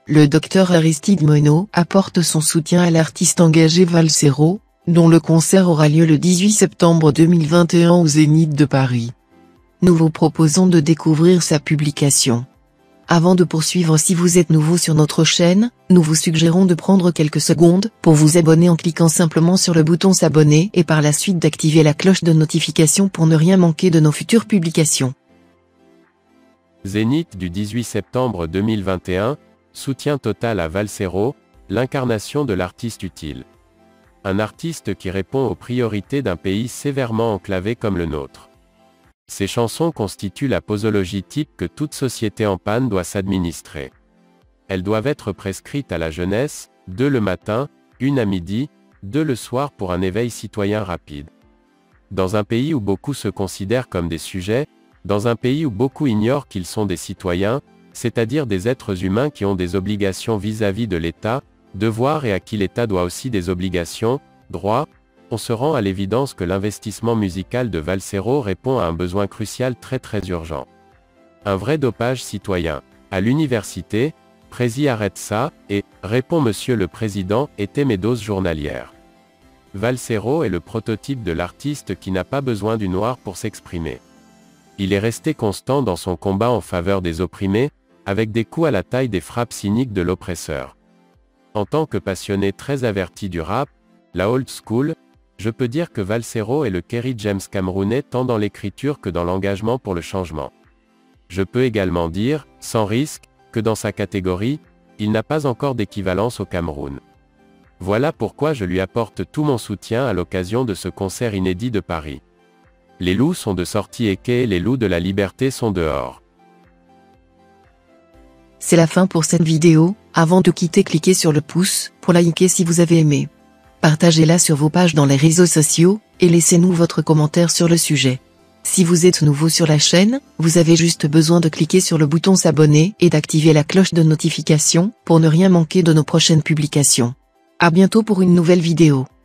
le docteur Aristide Monod apporte son soutien à l'artiste engagé Valsero, dont le concert aura lieu le 18 septembre 2021 au Zénith de Paris. Nous vous proposons de découvrir sa publication. Avant de poursuivre, si vous êtes nouveau sur notre chaîne, nous vous suggérons de prendre quelques secondes pour vous abonner en cliquant simplement sur le bouton s'abonner et par la suite d'activer la cloche de notification pour ne rien manquer de nos futures publications. Zénith du 18 septembre 2021, soutien total à Valsero, l'incarnation de l'artiste utile. Un artiste qui répond aux priorités d'un pays sévèrement enclavé comme le nôtre. Ces chansons constituent la posologie type que toute société en panne doit s'administrer. Elles doivent être prescrites à la jeunesse, 2 le matin, 1 à midi, 2 le soir pour un éveil citoyen rapide. Dans un pays où beaucoup se considèrent comme des sujets, dans un pays où beaucoup ignorent qu'ils sont des citoyens, c'est-à-dire des êtres humains qui ont des obligations vis-à-vis de l'État, devoirs et à qui l'État doit aussi des obligations, droits, on se rend à l'évidence que l'investissement musical de Valsero répond à un besoin crucial très urgent. Un vrai dopage citoyen. À l'université, Prési arrête ça, et, répond Monsieur le Président, étaient mes doses journalières. Valsero est le prototype de l'artiste qui n'a pas besoin du noir pour s'exprimer. Il est resté constant dans son combat en faveur des opprimés, avec des coups à la taille des frappes cyniques de l'oppresseur. En tant que passionné très averti du rap, la old school, je peux dire que Valsero est le Kerry James camerounais tant dans l'écriture que dans l'engagement pour le changement. Je peux également dire, sans risque, que dans sa catégorie, il n'a pas encore d'équivalence au Cameroun. Voilà pourquoi je lui apporte tout mon soutien à l'occasion de ce concert inédit de Paris. Les loups sont de sortie et les loups de la liberté sont dehors. C'est la fin pour cette vidéo. Avant de quitter, cliquez sur le pouce pour liker si vous avez aimé. Partagez-la sur vos pages dans les réseaux sociaux, et laissez-nous votre commentaire sur le sujet. Si vous êtes nouveau sur la chaîne, vous avez juste besoin de cliquer sur le bouton s'abonner et d'activer la cloche de notification pour ne rien manquer de nos prochaines publications. À bientôt pour une nouvelle vidéo.